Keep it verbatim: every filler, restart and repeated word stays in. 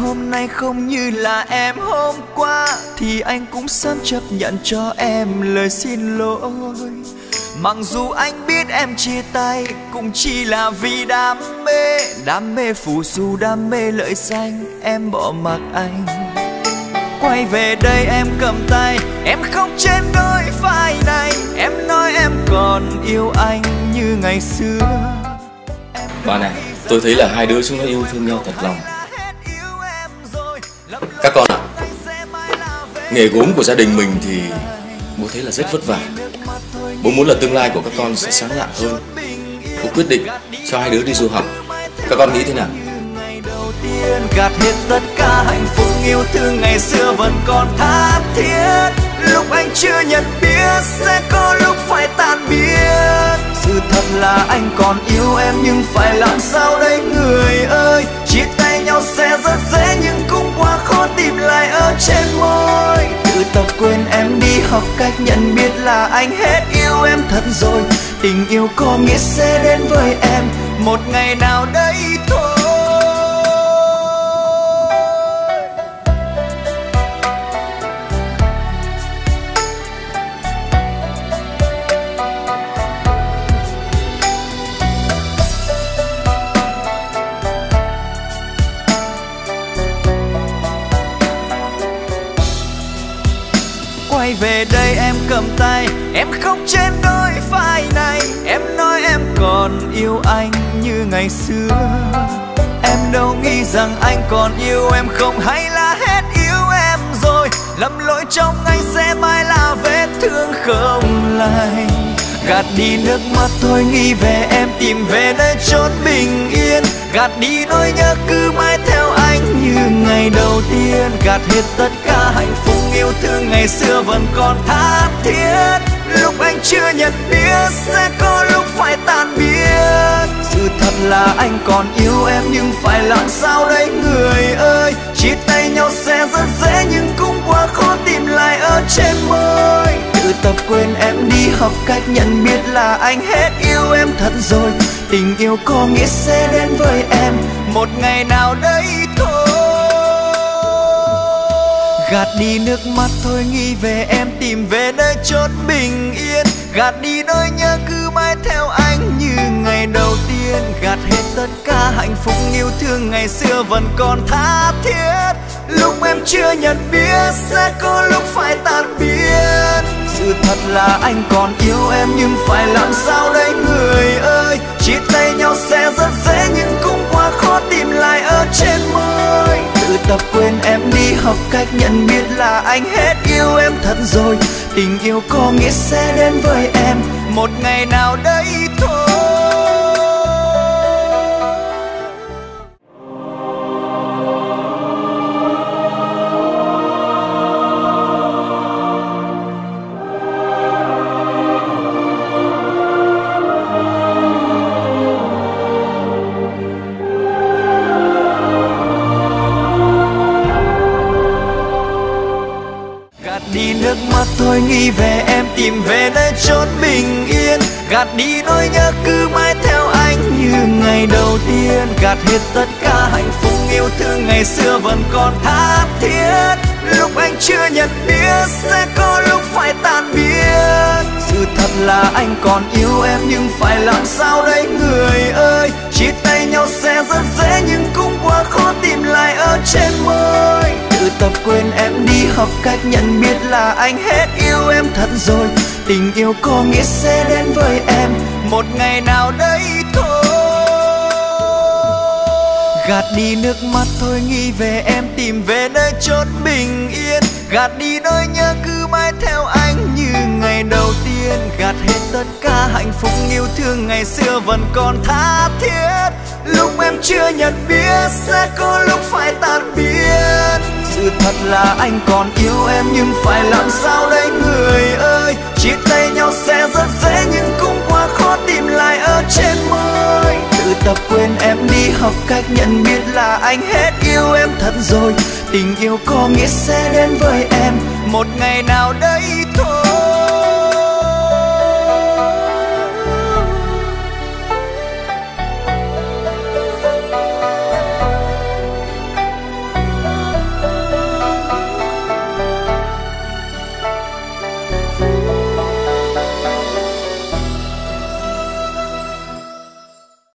hôm nay không như là em hôm qua, thì anh cũng sớm chấp nhận cho em lời xin lỗi. Mặc dù anh biết em chia tay cũng chỉ là vì đam mê, đam mê phù du, đam mê lợi danh, em bỏ mặc anh. Quay về đây em cầm tay, em khóc trên đôi vai này, em nói em còn yêu anh như ngày xưa. Bà này, tôi thấy là hai đứa chúng nó yêu thương nhau thật lòng. Các con ạ, nghề gốm của gia đình mình thì bố thấy là rất vất vả. Bố muốn là tương lai của các con sẽ sáng lạng hơn. Bố quyết định cho hai đứa đi du học. Các con nghĩ thế nào? Gạt hết tất cả hạnh phúc yêu thương ngày xưa vẫn còn tha thiết. Lúc anh chưa nhận biết sẽ có lúc phải tan biến. Sự thật là anh còn yêu em nhưng phải làm sao đây người ơi. Chia tay nhau sẽ rất dễ nhưng cũng quá khó tìm lại ở trên môi. Tự tập quên em đi, học cách nhận biết là anh hết yêu em thật rồi. Tình yêu có nghĩa sẽ đến với em một ngày nào đấy thôi. Quay về đây em cầm tay, em khóc trên đôi vai này, em nói em còn yêu anh như ngày xưa. Em đâu nghĩ rằng anh còn yêu em không, hay là hết yêu em rồi. Lầm lỗi trong anh sẽ mãi là vết thương không lành. Gạt đi nước mắt thôi, nghĩ về em, tìm về nơi chốn bình yên. Gạt đi nỗi nhớ cứ mãi theo anh như ngày đầu tiên. Gạt hết tất cả hạnh phúc yêu thương ngày xưa vẫn còn tha thiết. Lúc anh chưa nhận biết sẽ có lúc phải tan biến. Sự thật là anh còn yêu em nhưng phải làm sao đây người ơi. Chia tay nhau sẽ rất dễ nhưng cũng quá khó tìm lại ở trên môi. Tự tập quên em đi, học cách nhận biết là anh hết yêu em thật rồi. Tình yêu có nghĩa sẽ đến với em một ngày nào đấy thôi. Gạt đi nước mắt thôi, nghĩ về em, tìm về nơi chốn bình yên. Gạt đi nỗi nhớ cứ mãi theo anh như ngày đầu tiên. Gạt hết tất cả hạnh phúc yêu thương ngày xưa vẫn còn tha thiết. Lúc em chưa nhận biết sẽ có lúc phải tan biến. Sự thật là anh còn yêu em nhưng phải làm sao đây người ơi. Chia tay nhau sẽ rất dễ nhưng cũng quá khó tìm lại ở trên môi. Tự tập quên em đi, học cách nhận biết là anh hết yêu em thật rồi. Tình yêu có nghĩa sẽ đến với em một ngày nào đấy thôi. Đi nước mắt thôi, nghĩ về em, tìm về nơi chốn bình yên. Gạt đi nỗi nhớ cứ mãi theo anh như ngày đầu tiên. Gạt hết tất cả hạnh phúc yêu thương ngày xưa vẫn còn tha thiết. Lúc anh chưa nhận biết sẽ có lúc phải tan biến. Sự thật là anh còn yêu em nhưng phải làm sao đây người ơi. Chia tay nhau sẽ rất dễ nhưng cũng quá khó tìm lại ở trên môi. Tự tập quên em đi, học cách nhận biết là anh hết yêu em thật rồi. Tình yêu có nghĩa sẽ đến với em một ngày nào đấy thôi. Gạt đi nước mắt thôi, nghĩ về em, tìm về nơi chốn bình yên. Gạt đi nỗi nhớ cứ mãi theo anh như ngày đầu tiên. Gạt hết tất cả hạnh phúc yêu thương ngày xưa vẫn còn tha thiết. Lúc em chưa nhận biết sẽ có lúc phải tan biến. Sự thật là anh còn yêu em nhưng phải làm sao đây người ơi. Chia tay nhau sẽ rất dễ nhưng cũng quá khó tìm lại ở trên môi. Tự tập quên em đi, học cách nhận biết là anh hết yêu em thật rồi. Tình yêu có nghĩa sẽ đến với em một ngày nào đấy thôi.